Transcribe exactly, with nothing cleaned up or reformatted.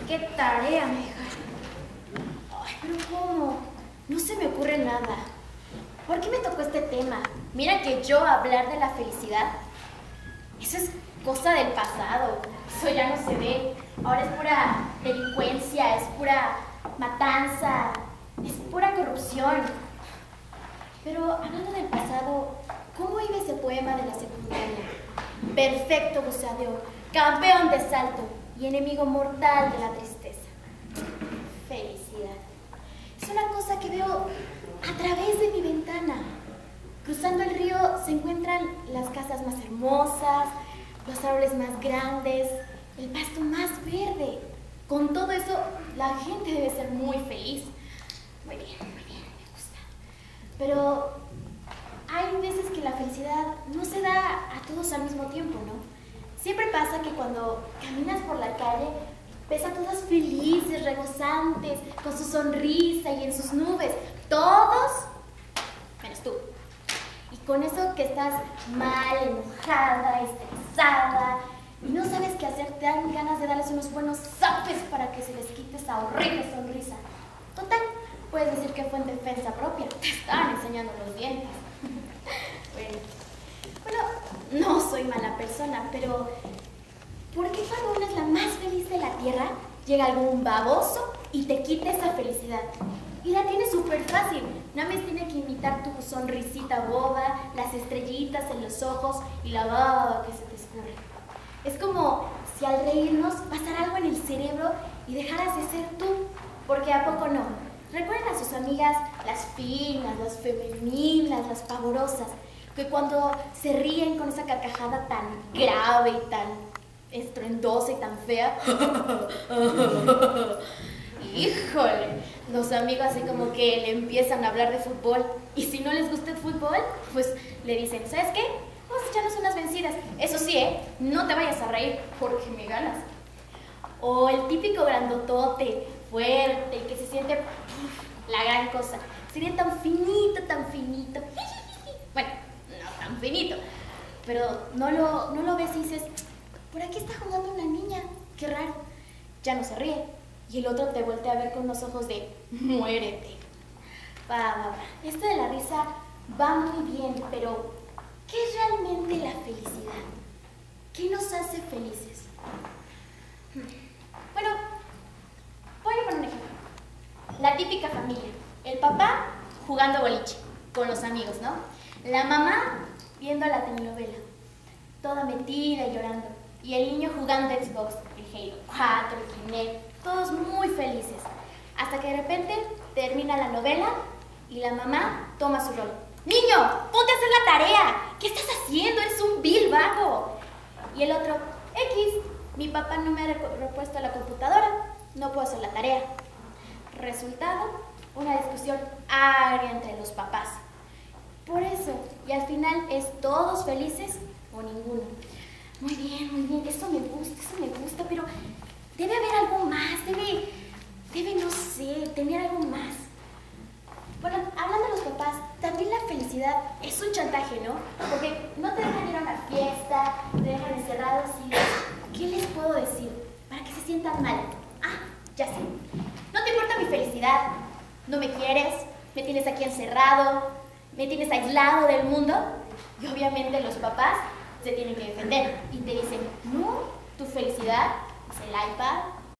qué tarea me dejaron. Ay, pero ¿cómo? No se me ocurre nada. ¿Por qué me tocó este tema? Mira que yo hablar de la felicidad, eso es cosa del pasado. Eso ya no se ve. Ahora es pura delincuencia, es pura matanza, es pura corrupción. Pero hablando del pasado, ¿cómo iba ese poema de la secundaria? Perfecto buceador, campeón de salto y enemigo mortal de la tristeza. Felicidad. Es una cosa que veo a través de mi ventana. Cruzando el río se encuentran las casas más hermosas, los árboles más grandes, el pasto más verde. Con todo eso, la gente debe ser muy feliz. Muy bien, muy bien, me gusta. Pero hay veces que la felicidad no se da a todos al mismo tiempo, ¿no? Siempre pasa que cuando caminas por la calle, ves a todas felices, rebozantes, con su sonrisa y en sus nubes. Todos, menos tú. Y con eso que estás mal, enojada, estresada, y no sabes qué hacer, te dan ganas de darles unos buenos zapes para que se les quite esa horrible sonrisa. Total, puedes decir que fue en defensa propia. Te estaban enseñando los dientes. Bueno, bueno, no soy mala persona, pero ¿por qué cuando una es la más feliz de la tierra, llega algún baboso y te quita esa felicidad? Y la tienes súper fácil. Nada más tiene que imitar tu sonrisita boba, las estrellitas en los ojos y la baba que se te escurre. Es como si al reírnos pasara algo en el cerebro y dejaras de ser tú. Porque ¿a poco no? Recuerden a sus amigas, las finas, las femeninas, las pavorosas, que cuando se ríen con esa carcajada tan grave y tan estruendosa y tan fea, híjole, los amigos así como que le empiezan a hablar de fútbol, y si no les gusta el fútbol, pues le dicen, ¿sabes qué? Vamos a echarnos unas vencidas. Eso sí, ¿eh? No te vayas a reír porque me ganas. O el típico grandotote, fuerte, y que se siente uf, la gran cosa. Sería tan finito, tan finito. Bueno, no tan finito, pero no lo, no lo ves y dices, por aquí está jugando una niña, qué raro. Ya no se ríe. Y el otro te voltea a ver con unos ojos de muérete. Va, va, va. Esto de la risa va muy bien, pero ¿qué es realmente la felicidad? ¿Qué nos hace felices? Bueno, voy a poner un ejemplo. La típica familia. El papá jugando boliche con los amigos, ¿no? La mamá viendo la telenovela, toda metida y llorando. Y el niño jugando Xbox, el Halo cuatro, el Kinect, todos muy felices. Hasta que de repente termina la novela y la mamá toma su rol. ¡Niño, ponte a hacer la tarea! ¿Qué estás haciendo? Eres un vil vago. Y el otro, X, mi papá no me ha repuesto la computadora, no puedo hacer la tarea. Resultado, una discusión agria entre los papás. Por eso, y al final es todos felices o ninguno. Muy bien, muy bien, eso me gusta, eso me gusta, pero debe haber algo más, debe, debe, no sé, tener algo más. Bueno, hablando de los papás, también la felicidad es un chantaje, ¿no? Porque no te dejan ir a una fiesta, te dejan encerrados y ¿qué les puedo decir? Para que se sientan mal. Ah, ya sé. No te importa mi felicidad, no me quieres, me tienes aquí encerrado, me tienes aislado del mundo. Y obviamente los papás se tienen que defender y te dicen, no, tu felicidad es el iPad,